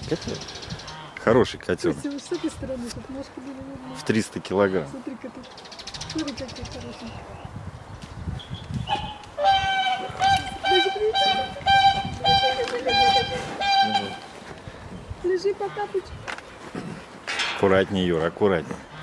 Котенок. Хороший котенок. С этой стороны, тут ножки были видны. В 300 килограмм. Смотри-ка тут. Смотри, какой хороший. Лежи, Потапыч. Аккуратнее, Юра, аккуратнее.